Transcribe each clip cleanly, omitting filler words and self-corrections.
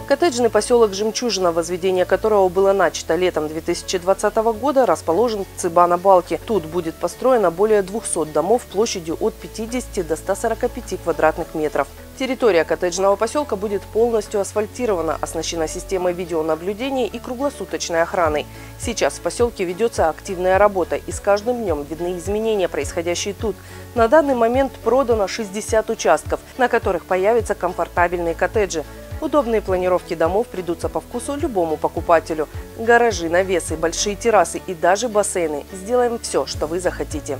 Коттеджный поселок «Жемчужина», возведение которого было начато летом 2020 года, расположен в Цыбано-Балке. Тут будет построено более 200 домов площадью от 50 до 145 квадратных метров. Территория коттеджного поселка будет полностью асфальтирована, оснащена системой видеонаблюдения и круглосуточной охраной. Сейчас в поселке ведется активная работа, и с каждым днем видны изменения, происходящие тут. На данный момент продано 60 участков, на которых появятся комфортабельные коттеджи. Удобные планировки домов придутся по вкусу любому покупателю. Гаражи, навесы, большие террасы и даже бассейны. Сделаем все, что вы захотите.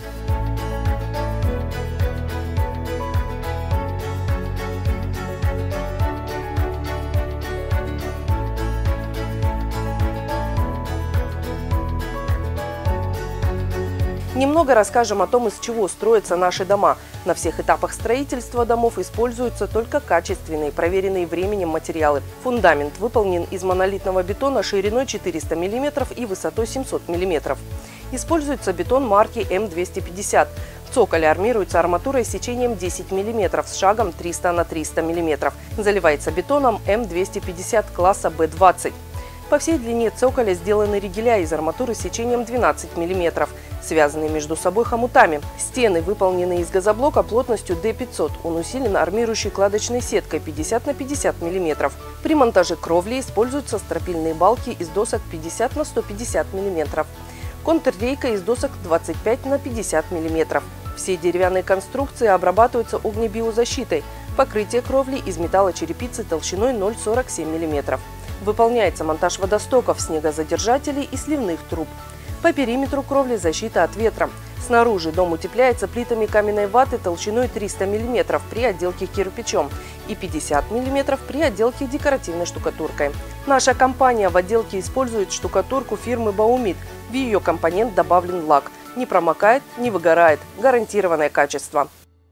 Немного расскажем о том, из чего строятся наши дома. На всех этапах строительства домов используются только качественные, проверенные временем материалы. Фундамент выполнен из монолитного бетона шириной 400 мм и высотой 700 мм. Используется бетон марки М250. В цоколе армируется арматурой с сечением 10 мм с шагом 300 на 300 мм. Заливается бетоном М250 класса Б20. По всей длине цоколя сделаны ригеля из арматуры с сечением 12 мм, связанные между собой хомутами. Стены выполнены из газоблока плотностью D500. Он усилен армирующей кладочной сеткой 50 на 50 мм. При монтаже кровли используются стропильные балки из досок 50 на 150 мм. Контррейка из досок 25 на 50 мм. Все деревянные конструкции обрабатываются огнебиозащитой. Покрытие кровли из металлочерепицы толщиной 0,47 мм. Выполняется монтаж водостоков, снегозадержателей и сливных труб. По периметру кровли защита от ветра. Снаружи дом утепляется плитами каменной ваты толщиной 300 мм при отделке кирпичом и 50 мм при отделке декоративной штукатуркой. Наша компания в отделке использует штукатурку фирмы Баумит. В ее компонент добавлен лак. Не промокает, не выгорает. Гарантированное качество.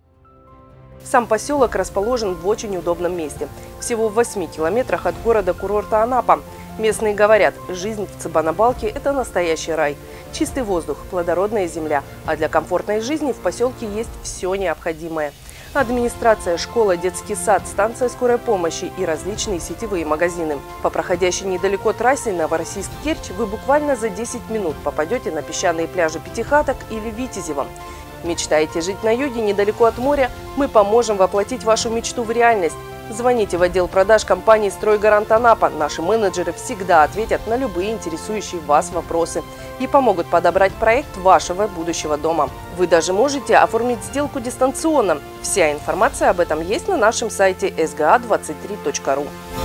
Сам поселок расположен в очень удобном месте. Всего в 8 километрах от города-курорта Анапа. Местные говорят, жизнь в Цыбано-Балке – это настоящий рай. Чистый воздух, плодородная земля. А для комфортной жизни в поселке есть все необходимое. Администрация, школа, детский сад, станция скорой помощи и различные сетевые магазины. По проходящей недалеко трассе Новороссийск-Керчь вы буквально за 10 минут попадете на песчаные пляжи Пятихаток или Витязева. Мечтаете жить на юге, недалеко от моря? Мы поможем воплотить вашу мечту в реальность. Звоните в отдел продаж компании «Стройгарант Анапа». Наши менеджеры всегда ответят на любые интересующие вас вопросы и помогут подобрать проект вашего будущего дома. Вы даже можете оформить сделку дистанционно. Вся информация об этом есть на нашем сайте sga23.ru.